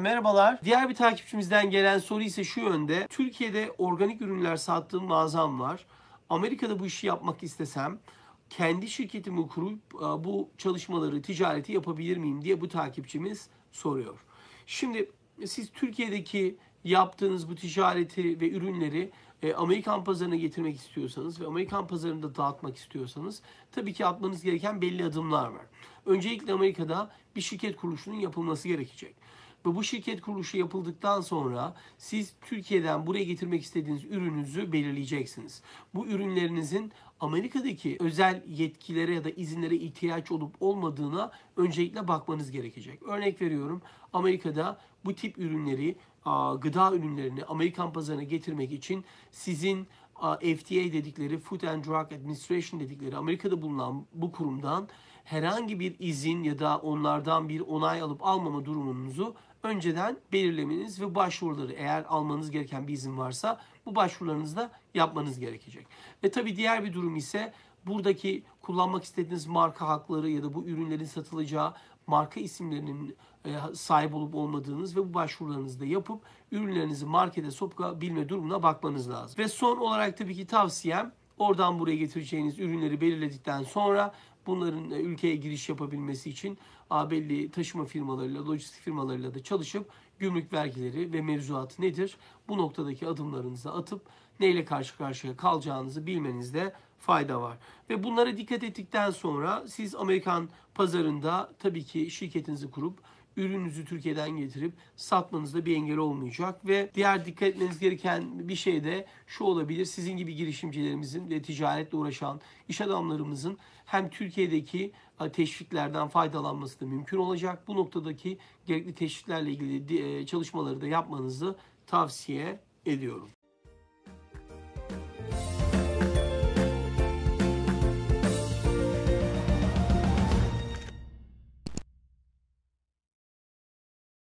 merhabalar. Diğer bir takipçimizden gelen soru ise şu yönde. Türkiye'de organik ürünler sattığım mağazam var. Amerika'da bu işi yapmak istesem kendi şirketimi kurup bu çalışmaları, ticareti yapabilir miyim diye bu takipçimiz soruyor. Şimdi siz Türkiye'deki yaptığınız bu ticareti ve ürünleri Amerikan pazarına getirmek istiyorsanız ve Amerikan pazarında dağıtmak istiyorsanız tabii ki atmanız gereken belli adımlar var. Öncelikle Amerika'da bir şirket kuruluşunun yapılması gerekecek. Ve bu şirket kuruluşu yapıldıktan sonra siz Türkiye'den buraya getirmek istediğiniz ürününüzü belirleyeceksiniz. Bu ürünlerinizin Amerika'daki özel yetkilere ya da izinlere ihtiyaç olup olmadığına öncelikle bakmanız gerekecek. Örnek veriyorum, Amerika'da bu tip ürünleri, gıda ürünlerini Amerikan pazarına getirmek için sizin FDA dedikleri, Food and Drug Administration dedikleri Amerika'da bulunan bu kurumdan herhangi bir izin ya da onlardan bir onay alıp almama durumunuzu önceden belirlemeniz ve başvuruları, eğer almanız gereken bir izin varsa bu başvurularınızı da yapmanız gerekecek. Ve tabii diğer bir durum ise buradaki kullanmak istediğiniz marka hakları ya da bu ürünlerin satılacağı marka isimlerinin sahip olup olmadığınız ve bu başvurularınızı da yapıp ürünlerinizi markete sokabilme durumuna bakmanız lazım. Ve son olarak tabii ki tavsiyem, oradan buraya getireceğiniz ürünleri belirledikten sonra bunların ülkeye giriş yapabilmesi için belli taşıma firmalarıyla, lojistik firmalarıyla da çalışıp gümrük vergileri ve mevzuatı nedir? Bu noktadaki adımlarınızı atıp neyle karşı karşıya kalacağınızı bilmenizde fayda var. Ve bunlara dikkat ettikten sonra siz Amerikan pazarında tabii ki şirketinizi kurup ürününüzü Türkiye'den getirip satmanızda bir engel olmayacak. Ve diğer dikkat etmeniz gereken bir şey de şu olabilir. Sizin gibi girişimcilerimizin ve ticaretle uğraşan iş adamlarımızın hem Türkiye'deki teşviklerden faydalanması da mümkün olacak. Bu noktadaki gerekli teşviklerle ilgili çalışmaları da yapmanızı tavsiye ediyorum.